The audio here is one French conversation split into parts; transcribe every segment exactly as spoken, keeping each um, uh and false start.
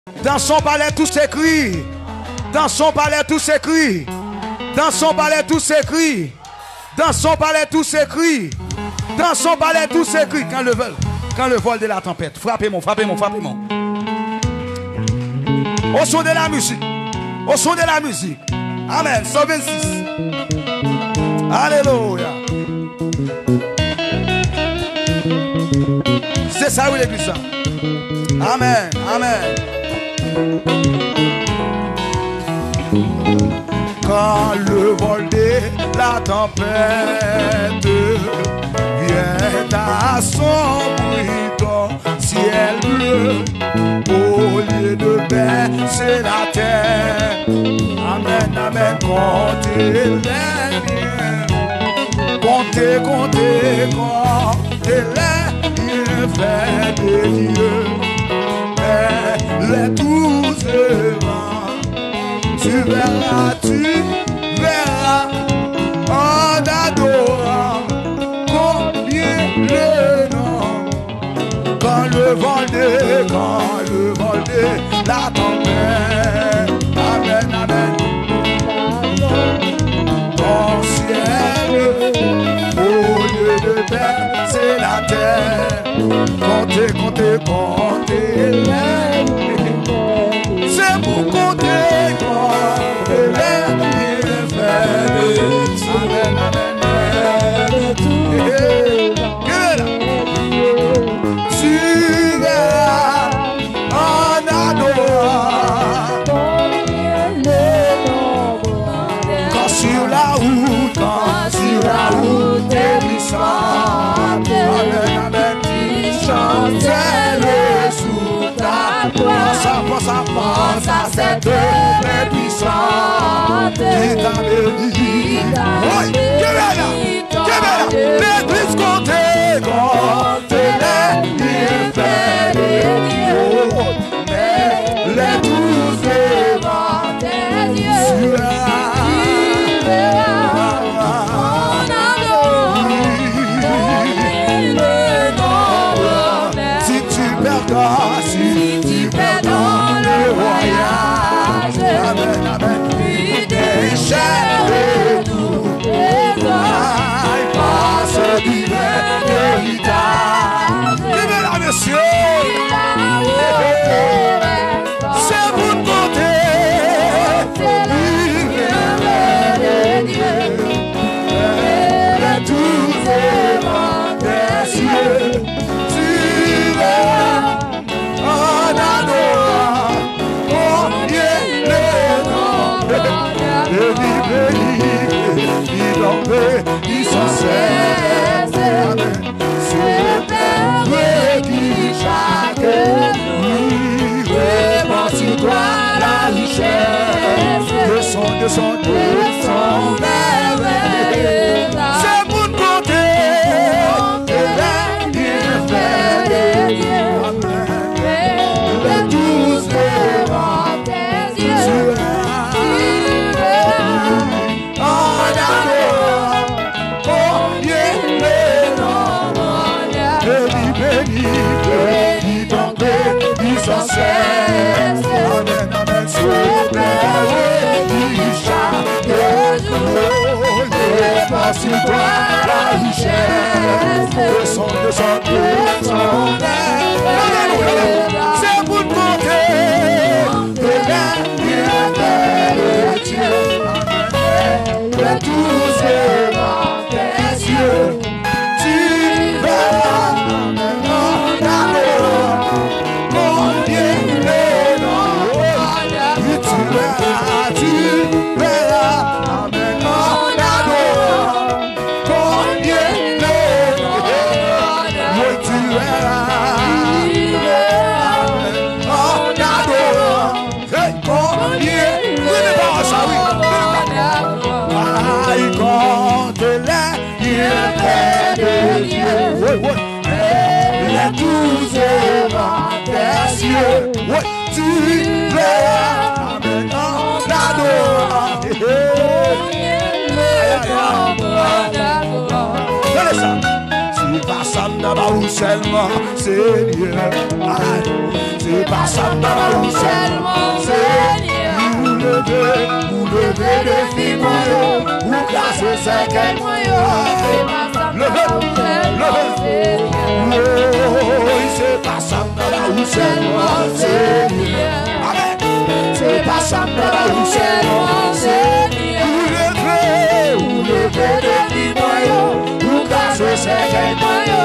Dans son palais tout s'écrit. Dans son palais tout s'écrit. Dans son palais tout s'écrit. Dans son palais tout s'écrit. Dans son palais tout s'écrit. Quand le vol, quand le vol de la tempête. Frappez-moi, frappez-moi, frappez-moi. Au son de la musique. Au son de la musique. Amen. cent vingt-six. Alléluia. C'est ça où l'église. Amen. Amen. Quand le vol de la tempête vient à son bruit dans ciel bleu, au lieu de baisser la terre, amen, amen, comptez les biens, comptez, comptez, comptez les bienfaits de Dieu, et les douze vents, tu verras, tu verras, en adorant combien le nom, quand le vol de, quand le vol de la tempête, amen, amen, ton ciel, au lieu de baisser la terre, comptez, comptez, comptez les, c'est pour compter, compter les bienfaits de Dieu. Amen, amen, amen. Tu verras en adorant quand sur la route, quand sur la route des puissantes, amen, amen, tu chantes sous ta croix. Pense à, pense à cette belle puissante qui t'a béni. Oui, que belle, que belle. L'église comptez, comptez les bienfaits de Dieu. Mais les douze vents des dieux, tu verras en adorant le nombre. Si tu perdras, si tu perdras le voyage, amen, amen, puis déchets de tout les hommes, passe divers héritage. Levez-la, monsieur. C'est vous de compter les bienfaits de Dieu, les douze vents des cieux, tu verras en adorant combien le nom, béni, béni, béni, béni, béni, sans cesse, amen, c'est Père qui chaque nuit répand sur toi la richesse de son, de son, de son merveille. C'est pour te compter les bienfaits de Dieu, amen, les douze vents des yeux, tu verras en adorant combien le nom, béni, béni, béni, donc béni sans cesse, amen, amen, sois béni chaque jour, répand sur toi la richesse de son, de son, de son merveille. C'est pour te compter de la bienfaits de Dieu, amen, les douze vents des yeux, tu verras en adorant combien le nom, oui, tu verras, tu verras, amen, en adorant combien le nom, oui, tu verras, amen, en adorant, hey, combien le nom, ça oui, aïe, compte les bienfaits de Dieu, oui, oui, les douze vents des cieux, oui, tu verras, amen, en adorant, donnez ça, tu vas s'en d'abord ou seulement, Seigneur. C'est pas ça d'abord ou seulement, Seigneur. Vous levez, vous levez le film, vous cassez cinquième moyen. Levez, levez. Oh, c'est pas ça d'abord ou seulement, Seigneur. Amen. C'est pas ça d'abord ou seulement, Seigneur. Vous levez, vous levez le film, vous cassez cinquième moyen.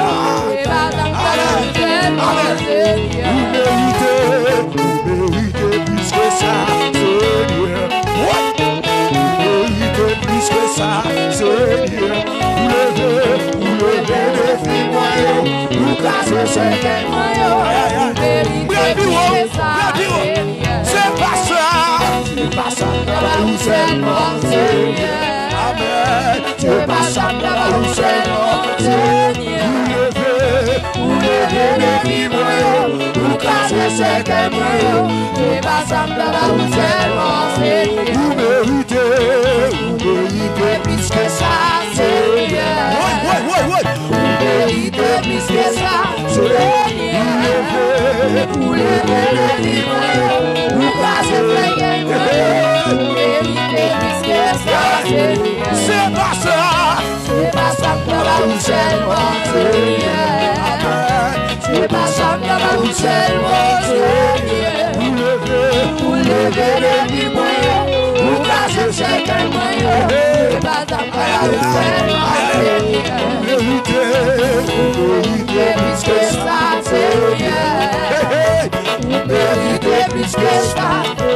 Amen. Vous méritez, vous méritez plus que ça, Seigneur. Ouais. Vous méritez plus que ça, Seigneur. Vous levez, vous levez les filles moyens, vous cassez cinquième moyen. Vous méritez plus que ça, Seigneur. C'est pas ça, c'est pas ça, vous seulement, Seigneur. Amen. C'est pas ça, vous seulement, Seigneur. Vous levez les filles moyens, vous cassez cinquième moyen. C'est pas ça, vous seulement, Seigneur. Vous méritez, vous méritez plus que ça, Seigneur. Ouais, ouais, ouais, ouais. Vous méritez plus que ça, Seigneur. Vous levez les filles moyens, vous cassez cinquième moyen. Vous méritez plus que ça, Seigneur. C'est pas ça, c'est pas ça, vous seulement, Seigneur. C'est pas ça, vous seulement, Seigneur. Vous levez, vous levez les dix moyens, vous cassez cinquième moyen. C'est pas ça, vous seulement, Seigneur. Vous méritez, vous méritez plus que ça, Seigneur. Vous méritez plus que ça,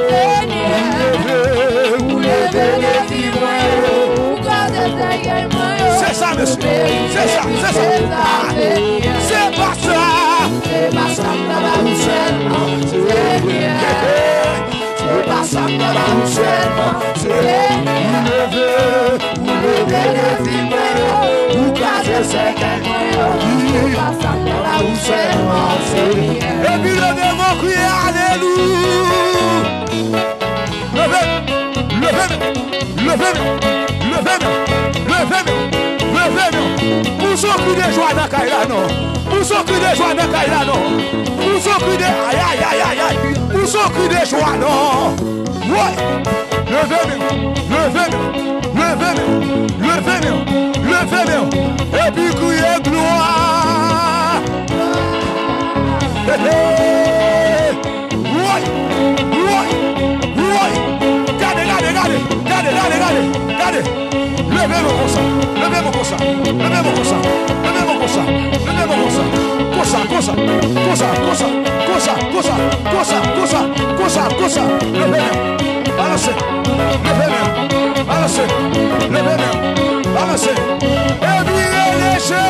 Seigneur. Vous levez les dix moyens, vous cassez cinquième moyen. C'est ça, monsieur. C'est ça, c'est ça. C'est pas ça. C'est pas ça, vous seulement, Seigneur. C'est pas ça, vous seulement, Seigneur. Vous levez, vous levez les filles, vous cassez cinquième moyen. C'est pas ça, vous seulement, Seigneur. Et puis levez vos cris, alléluia. Levez, levez, levez, levez, levez, levez. Pour ceux qui de joie dans Kaila, non. Pour ceux qui de joie dans Kaila, non. Pour ceux qui de aïe aïe aïe aïe aïe. Pour ceux qui de joie, non. Ouais. Levez-moi, levez-moi, levez-moi, levez-moi, levez-moi. Et puis criez gloire. Ouais, ouais, ouais. Regardez, regardez, regardez, regardez, regardez, regardez. Levez-moi comme ça, levez-moi comme ça, levez-moi comme ça, levez-moi comme ça, levez-moi comme ça, comme ça, comme ça, comme ça, comme ça, comme ça, comme ça, comme ça, comme ça, comme ça, comme ça, levez-moi, balancez, levez-moi, balancez, levez-moi, balancez, et puis léger.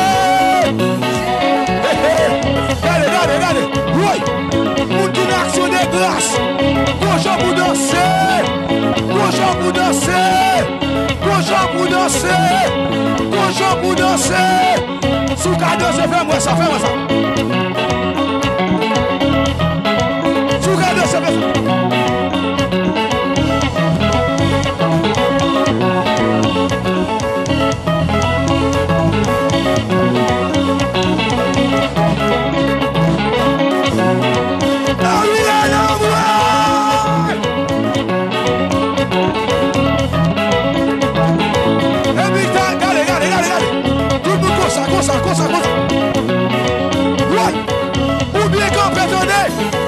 Regardez, regardez, regardez, oui, pour une action de grâce, bonjour pour danser, bonjour pour danser. Bonjour pour danser, bonjour pour danser. Sous cadeau, c'est fais-moi ça, fais-moi ça. Sous cadeau, c'est fais-moi ça. Cosa, cosa, cosa. Ouais. Oubliez qu'on peut donner.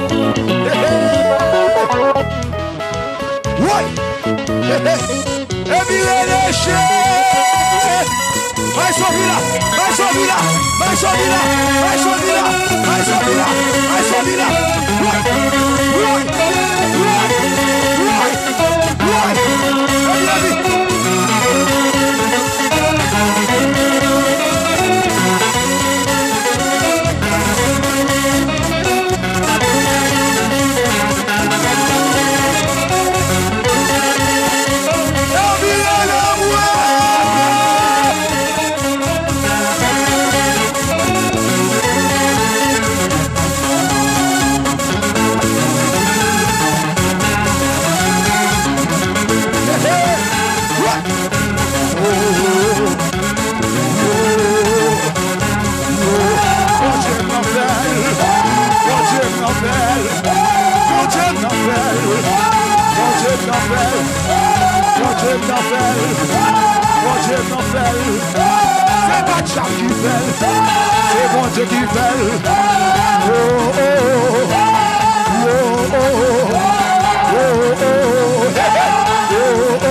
Ouais. Et puis les chiens. Vai Sovila, vai Sovila, vai Sovila, vai Sovila, vai Sovila, vai Sovila. Ouais. Ouais. Ouais. Ouais. Ouais. n'en fait. Mon Dieu n'en fait. C'est pas Tchap qui fait. C'est mon Dieu qui fait. Oh, oh, oh. Oh, oh, oh. Oh, oh, oh. Oh,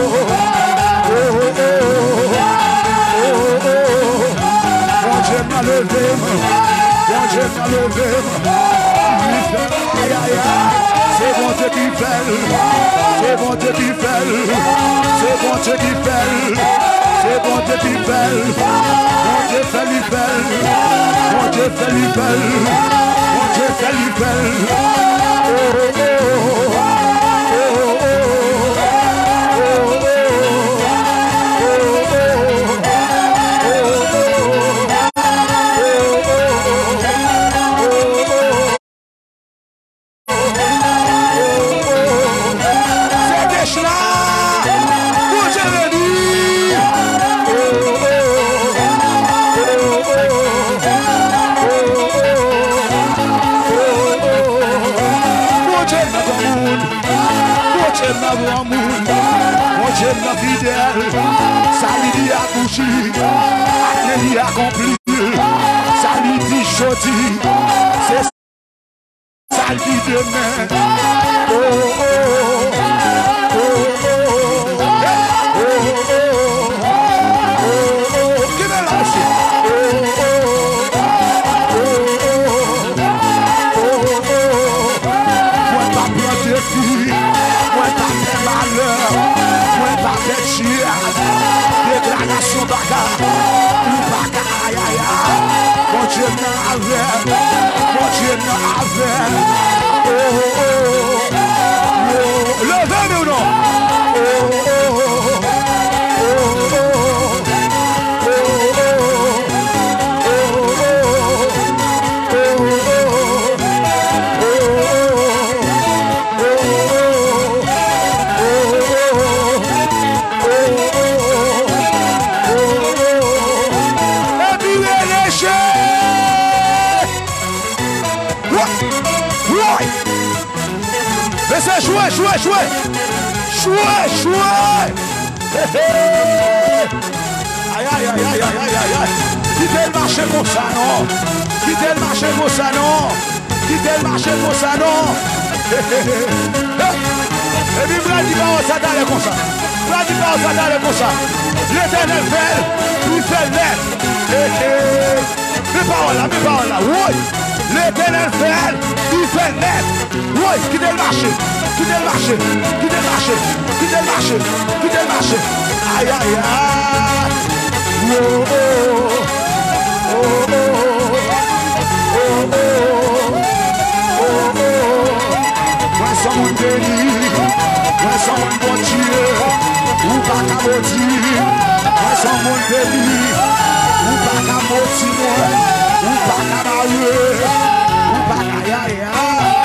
oh, oh. Mon Dieu m'a levé. Mon Dieu m'a levé. Aïe, aïe, aïe. C'est mon Dieu qui fait. C'est mon Dieu qui fait. C'est mon Dieu qui fait. C'est mon Dieu qui fait. Mon Dieu fait lui faire. Mon Dieu fait lui faire. Mon Dieu fait lui faire. Oh, oh, oh. Mon Dieu m'a fidèle, ça lui dit accouché, ça lui accompli, ça lui dit jodi, c'est ça lui dit demain. Oh oh oh oh oh oh oh oh, qui me lâche? Oh oh oh oh oh, moi pas planter fille. Moi pas fait malheur, moi pas fait chien, déclaration bagarre, ou bagarre, aïe aïe aïe, mon Dieu n'a avec, mon Dieu n'a avec, oh oh oh, oh, levez-nous ou non, oh oh oh, oh Laissez jouer, jouer, jouer. Jouer, jouer. Aïe, aïe, aïe, aïe, aïe, aïe, aïe. Quittez le marché pour ça, non. Quittez le marché pour ça, non. Quittez le marché pour ça, non. Et puis, vous dit pas, ça d'aller comme ça. Vous dit pas, ça d'aller comme ça. L'Éternel fait, il fait net. Mes paroles là, mes paroles là, oui. L'Éternel fait, il fait net. Oui, quittez le marché, quittez le marché, quittez le marché, quittez le marché, quittez le marché. Aïe, aïe, aïe. Oh, oh, oh, oh, oh, oh, oh, oh. Moi, sans mon béni, moi, sans mon bon Dieu, ou pas qu'à maudire. Moi, sans mon béni, ou pas qu'à maudire, ou pas qu'à marier, ou pas qu'à aïe, aïe, aïe.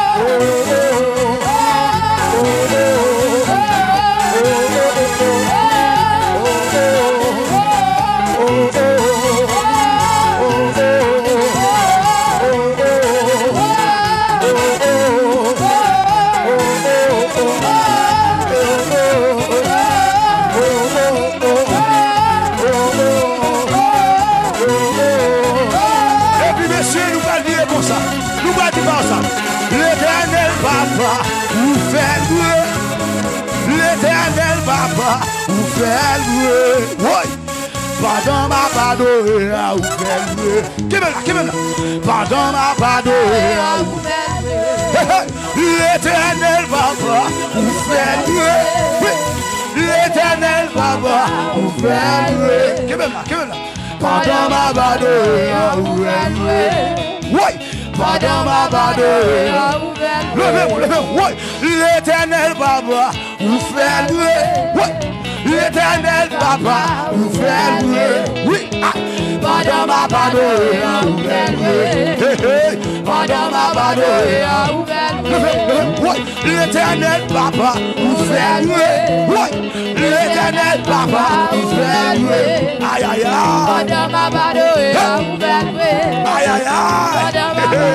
L'Éternel papa, vous faites louer. L'Éternel papa, vous faites louer. Oui. Pendant ma padoue, vous faites louer. Qui me là, qui me là? Pendant ma padoue, vous faites louer. L'Éternel papa, vous faites louer. Oui. L'Éternel papa, vous faites louer. Qui me là, qui me là? Pendant ma padoue, vous faites louer. Oui. Pendant ma padoue, levez-vous, levez-vous, oui. L'Éternel papa, vous faites louer, oui. L'Éternel papa, vous faites louer, oui. Pendant ma padoue, vous faites louer. Pendant ma padoue, vous faites louer, oui. L'Éternel papa, vous faites louer, oui. L'Éternel papa, vous faites louer. Aïe, aïe, aïe. Pendant ma padoue, vous faites louer. Aïe, aïe, aïe.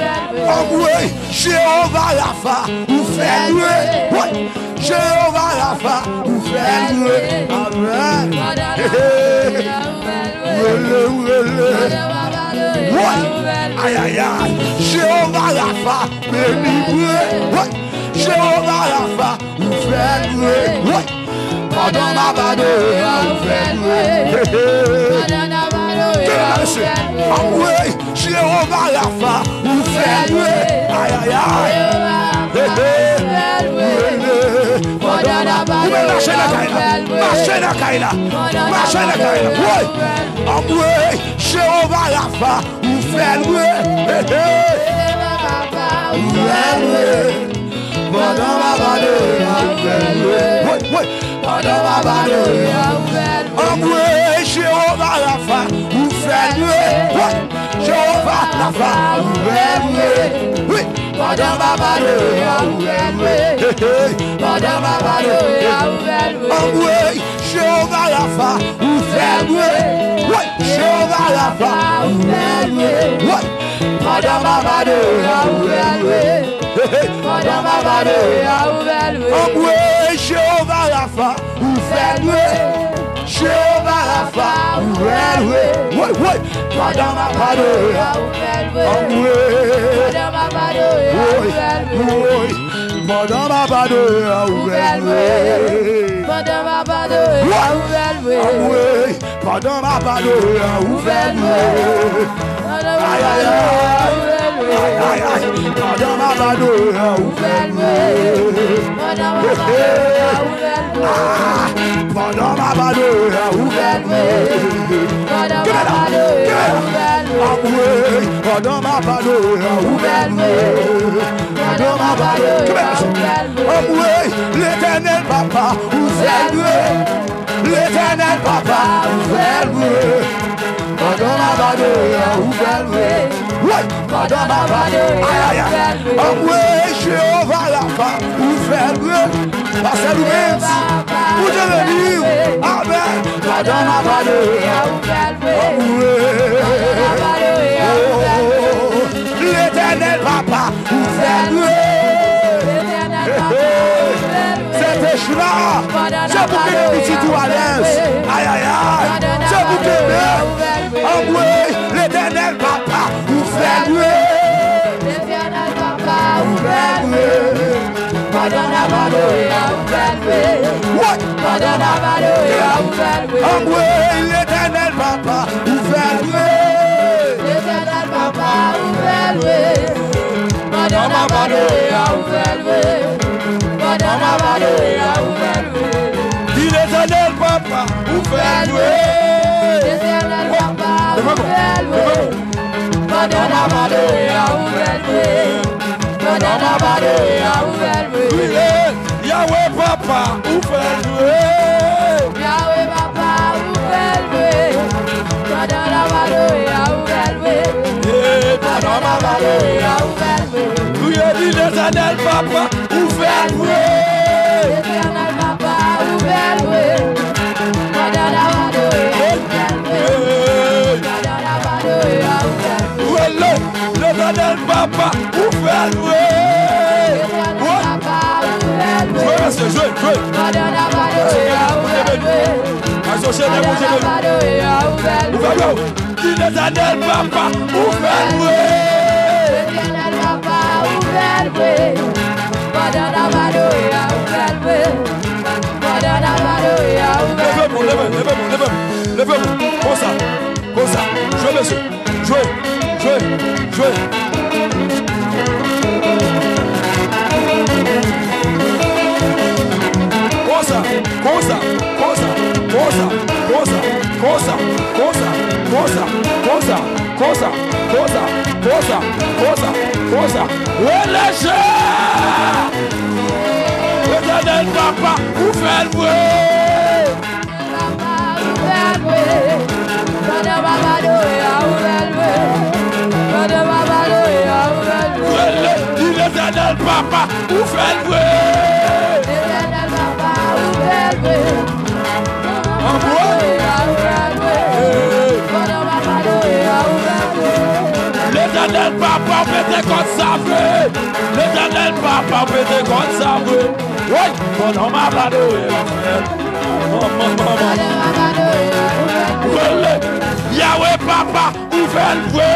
Oh oui, Jéhovah Rapha, vous faites louer. Oui, Jéhovah Rafa, ou fait louer. Amen. Aïe aïe aïe. Jéhovah Rafa, béni. Jéhovah Rafa, ou fait louer. Pendant ma bade, ou fait louer. Jéhovah Rafa, ou fait louer. Aïe aïe aïe. Marchez la caïla, marchez la caïla, marchez la caïla. Oui, oui, Jéhovah Rafa, ou fait louer. Ou fait louer. Pendant ma bade, ou fait louer. Oui, oui, pendant ma bade, ou fait louer. Oui, Jéhovah Rafa, ou fait louer. Oui, Jéhovah Rafa, ou fait louer. Oui. Pendant ma bade, ou fait louer. Pendant ma bade, ou fait louer. Oui, Jéhovah Rafa, ou fait louer. Oui, Jéhovah Rafa, ou fait louer. Oui, pendant ma bade, ou fait louer. Pendant ma bade, ou fait louer. Oui, Jéhovah Rafa, ou fait louer. Jéhovah Rafa, ou fait louer. Oui, oui, pendant ma bade, ou fait louer. Pendant ma bade, ou fait louer. Pendant ma bade, ou fait louer. Pendant ma bade, ou fait louer. Pendant ma bade, ou fait louer. Aïe aïe aïe. Aïe aïe. Pendant ma bade, ou fait louer. Pendant ma bade, ou fait louer. Pendant ma bade, ou fait louer. Pendant ma bade, ou fait louer. Pendant ma bade, ou fait louer. Pendant ma bade, ou fait louer. L'Éternel Papa, ou fait louer. L'Éternel Papa, ou fait louer. Pendant ma bade, ou fait louer. Oui, pendant ma bade, aïe aïe aïe. Oui, Jéhovah Rafa, ou fait louer. Parce que nous-mêmes, vous devez vivre. Amen. Pendant ma bade, ou fait louer. L'Éternel Papa, ou fait louer. C'était cela. C'est pour que nous puissions à l'aise. Aïe aïe aïe. C'est pour que nous. Oh oui, l'Éternel Papa, vous fait louer. L'Éternel Papa, vous fait louer. Pendant la bade, vous fait louer. Oui, pendant la bade, vous fait louer. Oh oui, l'Éternel Papa, vous fait louer. L'Éternel Papa, vous fait louer. Pendant la bade, vous fait louer. Pendant la bade, vous fait louer. L'Éternel Papa, vous fait louer. L'Éternel Papa, vous fait louer. Pendant la bade, vous fait louer. Pendant la bade, vous fait louer. Yahweh Papa, vous fait louer. Yahweh Papa, vous fait louer. Pendant la bade, vous fait louer. Pendant la bade, vous fait louer. Oui, l'Éternel Papa, vous fait louer. L'Éternel Papa, vous fait louer. Pendant la bade, vous fait louer. Pendant la bade, vous fait louer. L'Éternel Papa, vous fait louer. L'Éternel Papa, vous fait louer. Jouez, monsieur, jouez, jouez. Pendant la bade, vous fait louer. Associez les bouches de vous. Vous faites louer. L'Éternel Papa, vous fait louer. L'Éternel Papa, vous fait louer. Pendant la bade, vous fait louer. Pendant la bade, vous fait louer. Levez-vous, levez-vous, levez-vous, levez-vous. Comme ça, comme ça. Jouez, monsieur. Jouez, jouez, jouez. Comme ça, comme ça, comme ça, comme ça, comme ça, comme ça, comme ça, comme ça, comme ça, comme ça, comme ça, comme ça, comme ça, comme ça. Relâchez! L'Éternel Papa, vous faites louer. Papa, vous faites louer. Pendant ma bade, vous faites louer. Pendant ma bade, vous faites louer. L'Éternel Papa, vous faites louer. L'Éternel Papa, vous faites louer. En bois, vous faites louer. Pendant ma bade, vous faites louer. L'Éternel Papa, vous faites comme ça. L'Éternel Papa, vous faites comme ça. Oui, pendant ma badouille. Yahweh papa, ouvre le feu.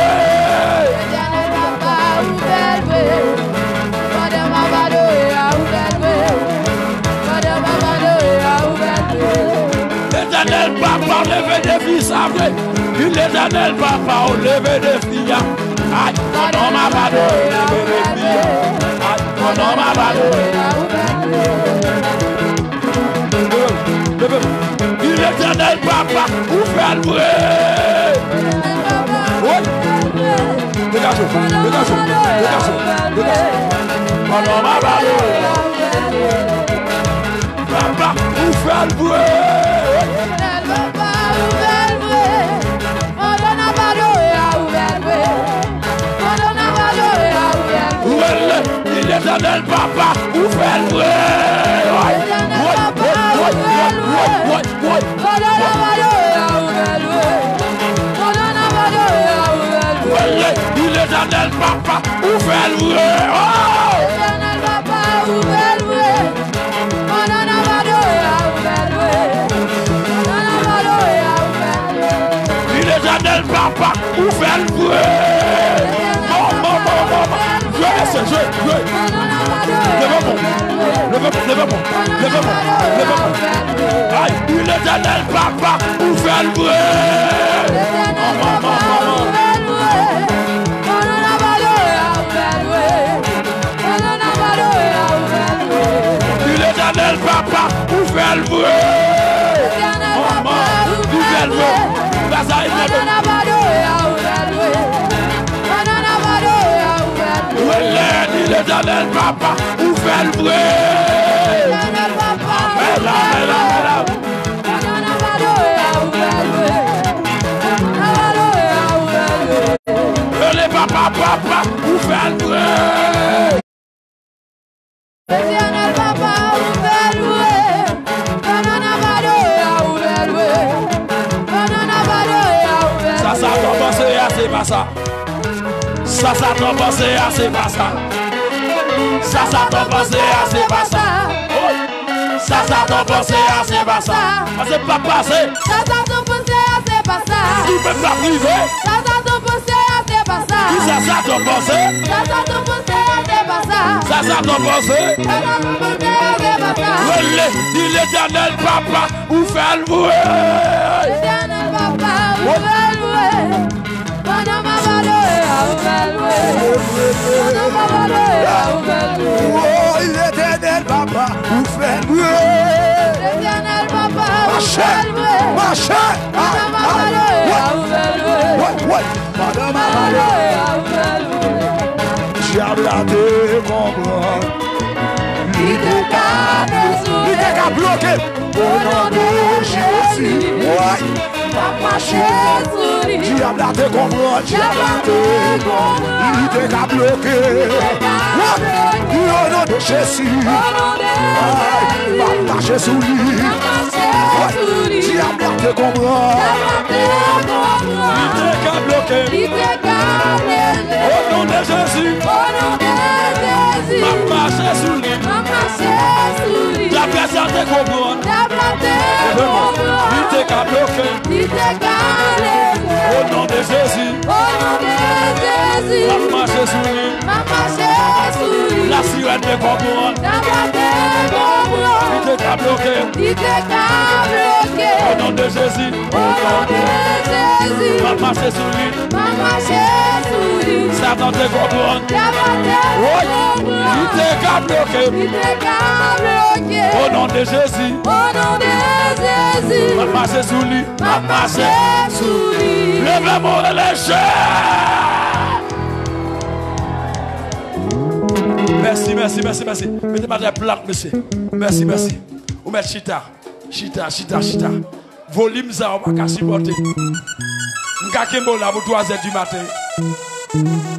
L'éternel papa, on lève des fils après. L'éternel papa, on lève des filles. Aïe, pendant ma badouille, lève des filles. Aïe, pendant ma badouille. L'éternel papa, ouvre le feu. Le garçon, le garçon, le garçon, le garçon. Pendant ma badouille. Papa, ouvre le feu. L'éternel papa, ouvre le feu. L'éternel papa, ouvre le feu. L'éternel papa, ouvre le feu. L'éternel papa, ouvre le feu. Je, je, je. Levez-moi, levez-moi, levez-moi, levez-moi, levez-moi. Aïe, l'éternel papa, ouvre le feu. L'éternel papa, ouvre le feu. Ouvre le feu. L'éternel papa, ouvre le feu. Le papa, papa, ouvre le feu. L'éternel papa, ouvre le feu. Ça, ça doit penser à c'est pas ça. Ça, ça doit penser à c'est pas ça. Ça, ça doit penser à c'est pas ça. Ça, ça doit penser à c'est pas ça. C'est pas passé. Ça, ça doit penser à c'est pas ça. Il peut pas priver. Ça, ça doit penser à c'est pas ça. Ça, ça doit penser. Ça, ça doit penser à c'est pas ça. Ça, ça doit penser. Ça, ça doit penser à c'est pas ça. Dis l'éternel papa, où fait le feu. L'éternel papa, où fait le feu. Pendant ma valeur, où fait le feu. Pendant ma valeur, où fait le feu. Oh, l'éternel papa, où fait le feu. L'éternel papa, où fait le feu. Ma chère, pendant ma valeur, où fait le feu. Pendant ma valeur, où fait le feu. J'ai ablaté comprendre. Il était qu'à bloquer. Au nom de Jésus. Ouais. Papa Jésus. Diable a te comprendre. Diable a te comprendre. Il était qu'à bloquer. Au nom de Jésus. Papa Jésus. Diable a te comprendre. Il était qu'à bloquer. Il était qu'à bloquer. Au nom de Jésus. Au nom de Jésus. Papa Jésus. Papa Jésus. Diable a te comprendre. Diable a te comprendre. Il était qu'à bloquer. Il était qu'à bloquer. Au nom de Jésus. Au nom de Jésus. Papa Jésus. Papa Jésus. La sirène te comprendre. Diable a te comprendre. Il était qu'à bloquer. Il était qu'à bloquer. Au nom de Jésus. Au nom de Jésus. Papa Jésus. Papa Jésus. Satan te comprendre. Diable a te comprendre. Il était qu'à bloquer. Il était qu'à bloquer. Au nom de Jésus. Au nom de Jésus. Papa Jésus. Papa Jésus. Levez-moi les chairs. Merci, merci, merci, merci. Mettez-moi des plaques, monsieur. Merci, merci. Vous mettez chita. Chita, chita, chita. Volume ça, on va pas supporter. M'ka kembo là pour trois heures du matin.